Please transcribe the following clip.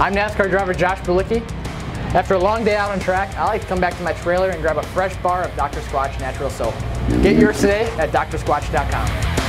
I'm NASCAR driver Josh Bilicki. After a long day out on track, I like to come back to my trailer and grab a fresh bar of Dr. Squatch natural soap. Get yours today at drsquatch.com.